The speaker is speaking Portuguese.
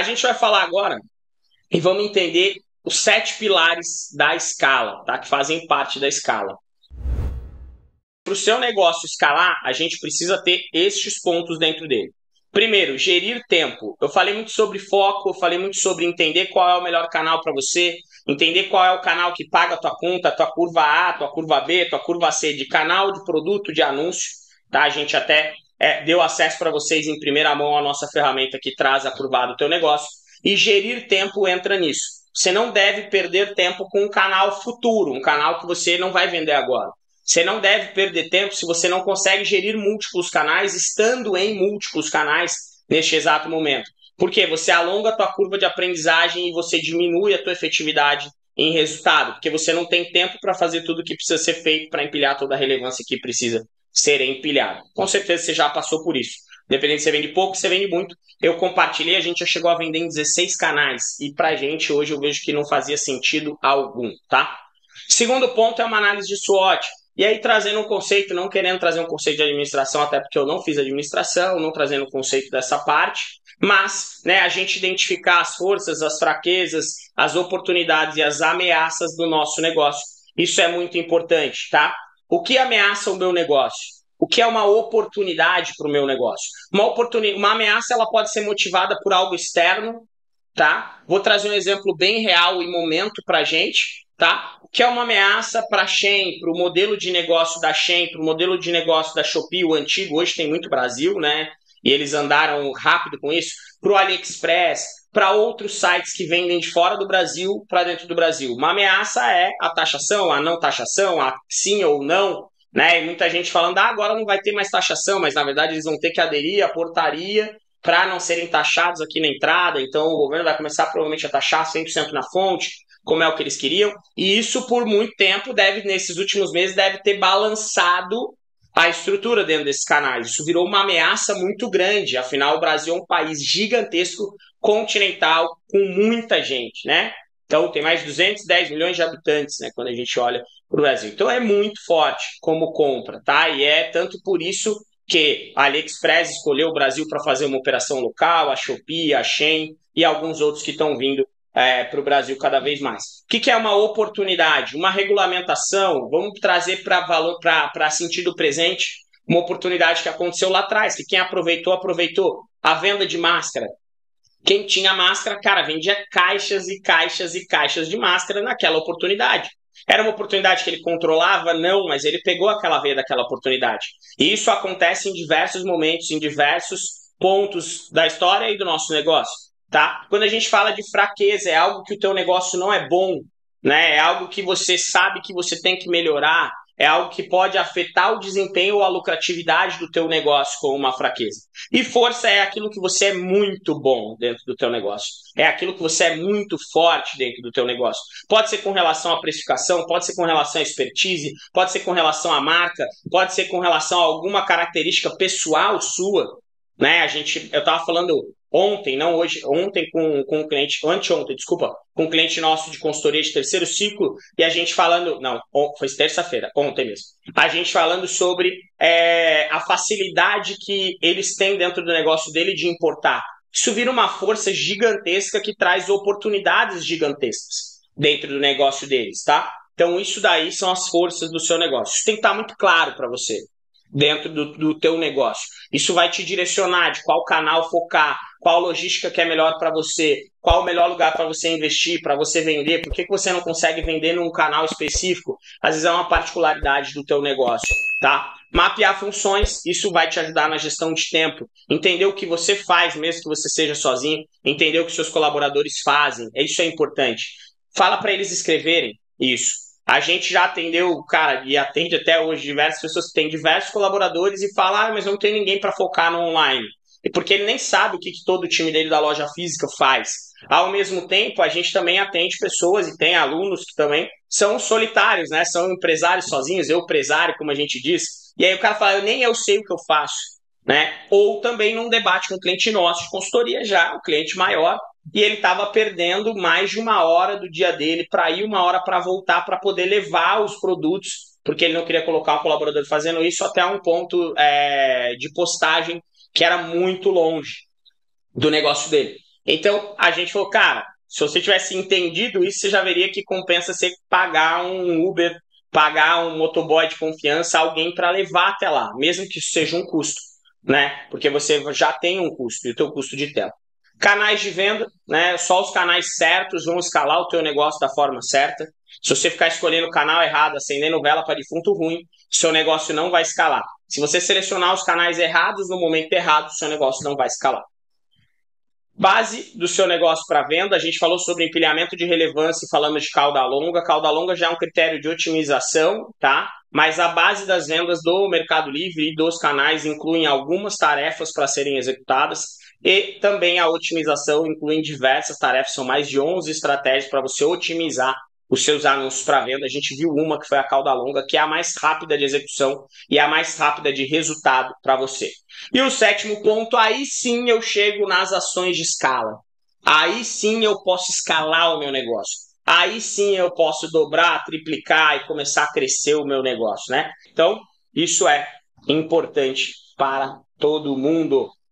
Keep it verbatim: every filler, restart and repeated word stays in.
gente vai falar agora e vamos entender os sete pilares da escala, tá? Que fazem parte da escala. Para o seu negócio escalar, a gente precisa ter estes pontos dentro dele. Primeiro, gerir tempo. Eu falei muito sobre foco, eu falei muito sobre entender qual é o melhor canal para você, entender qual é o canal que paga a tua conta, a tua curva A, tua curva B, tua curva C de canal, de produto, de anúncio. Tá? A gente até é, deu acesso para vocês em primeira mão a nossa ferramenta que traz a curva A do teu negócio. E gerir tempo entra nisso. Você não deve perder tempo com um canal futuro, um canal que você não vai vender agora. Você não deve perder tempo se você não consegue gerir múltiplos canais, estando em múltiplos canais neste exato momento. Por quê? Você alonga a tua curva de aprendizagem e você diminui a tua efetividade em resultado, porque você não tem tempo para fazer tudo o que precisa ser feito para empilhar toda a relevância que precisa ser empilhada. Com certeza você já passou por isso. Dependendo se você vende pouco, se você vende muito. Eu compartilhei, a gente já chegou a vender em dezesseis canais e pra gente hoje eu vejo que não fazia sentido algum, tá? Segundo ponto é uma análise de SWOT. E aí trazendo um conceito, não querendo trazer um conceito de administração, até porque eu não fiz administração, não trazendo o conceito dessa parte, mas né, a gente identificar as forças, as fraquezas, as oportunidades e as ameaças do nosso negócio. Isso é muito importante, tá? O que ameaça o meu negócio? O que é uma oportunidade para o meu negócio? Uma, oportunidade, uma ameaça ela pode ser motivada por algo externo, tá? Vou trazer um exemplo bem real e momento para a gente. Tá? O que é uma ameaça para a Shein, para o modelo de negócio da Shein, para o modelo de negócio da Shopee, o antigo, hoje tem muito Brasil, né? E eles andaram rápido com isso, para o AliExpress, para outros sites que vendem de fora do Brasil para dentro do Brasil. Uma ameaça é a taxação, a não taxação, a sim ou não, né? E muita gente falando, ah, agora não vai ter mais taxação, mas na verdade eles vão ter que aderir à portaria para não serem taxados aqui na entrada, então o governo vai começar provavelmente a taxar cem por cento na fonte, como é o que eles queriam, e isso por muito tempo, deve nesses últimos meses, deve ter balançado a estrutura dentro desses canais. Isso virou uma ameaça muito grande, afinal o Brasil é um país gigantesco, continental, com muita gente, né? Então tem mais de duzentos e dez milhões de habitantes, né, quando a gente olha para o Brasil. Então é muito forte como compra, tá? E é tanto por isso que a AliExpress escolheu o Brasil para fazer uma operação local, a Shopee, a Shein e alguns outros que estão vindo É, para o Brasil cada vez mais. O que, que é uma oportunidade? Uma regulamentação, vamos trazer para valor, para sentido presente, uma oportunidade que aconteceu lá atrás, que quem aproveitou, aproveitou. A venda de máscara. Quem tinha máscara, cara, vendia caixas e caixas e caixas de máscara naquela oportunidade. Era uma oportunidade que ele controlava? Não, mas ele pegou aquela veia daquela oportunidade. E isso acontece em diversos momentos, em diversos pontos da história e do nosso negócio. Tá? Quando a gente fala de fraqueza, é algo que o teu negócio não é bom, né? É algo que você sabe que você tem que melhorar, é algo que pode afetar o desempenho ou a lucratividade do teu negócio com uma fraqueza. E força é aquilo que você é muito bom dentro do teu negócio. É aquilo que você é muito forte dentro do teu negócio. Pode ser com relação à precificação, pode ser com relação à expertise, pode ser com relação à marca, pode ser com relação a alguma característica pessoal sua, né? A gente, eu estava falando ontem, não hoje, ontem com, com um cliente, anteontem, desculpa, com um cliente nosso de consultoria de terceiro ciclo, e a gente falando, não, foi terça-feira, ontem mesmo, a gente falando sobre é, a facilidade que eles têm dentro do negócio dele de importar. Isso vira uma força gigantesca que traz oportunidades gigantescas dentro do negócio deles, tá? Então isso daí são as forças do seu negócio. Isso tem que estar muito claro para você dentro do, do teu negócio. Isso vai te direcionar de qual canal focar, qual logística que é melhor para você, qual o melhor lugar para você investir, para você vender, por que, que você não consegue vender num canal específico? Às vezes é uma particularidade do teu negócio, tá? Mapear funções, isso vai te ajudar na gestão de tempo. Entender o que você faz, mesmo que você seja sozinho, entender o que seus colaboradores fazem, isso é importante. Fala para eles escreverem isso. A gente já atendeu, cara, e atende até hoje diversas pessoas que têm diversos colaboradores e fala, ah, mas não tem ninguém para focar no online. E porque ele nem sabe o que, que todo o time dele da loja física faz. Ao mesmo tempo, a gente também atende pessoas e tem alunos que também são solitários, né? São empresários sozinhos, eu empresário, como a gente diz. E aí o cara fala, eu nem eu sei o que eu faço, né? Ou também num debate com um cliente nosso de consultoria já, um cliente maior, e ele estava perdendo mais de uma hora do dia dele para ir, uma hora para voltar, para poder levar os produtos, porque ele não queria colocar um colaborador fazendo isso até um ponto é, de postagem que era muito longe do negócio dele. Então, a gente falou, cara, se você tivesse entendido isso, você já veria que compensa você pagar um Uber, pagar um motoboy de confiança, alguém para levar até lá, mesmo que isso seja um custo, né? Porque você já tem um custo, e o teu custo de tela. Canais de venda, né? Só os canais certos vão escalar o teu negócio da forma certa. Se você ficar escolhendo o canal errado, acendendo vela para defunto ruim, seu negócio não vai escalar. Se você selecionar os canais errados no momento errado, seu negócio não vai escalar. Base do seu negócio para venda, a gente falou sobre empilhamento de relevância e falamos de cauda longa. Cauda longa já é um critério de otimização, tá? Mas a base das vendas do Mercado Livre e dos canais incluem algumas tarefas para serem executadas e também a otimização inclui diversas tarefas, são mais de onze estratégias para você otimizar os seus anúncios para venda. A gente viu uma que foi a cauda longa, que é a mais rápida de execução e a mais rápida de resultado para você. E o sétimo ponto, aí sim eu chego nas ações de escala. Aí sim eu posso escalar o meu negócio. Aí sim eu posso dobrar, triplicar e começar a crescer o meu negócio, né? Então, isso é importante para todo mundo.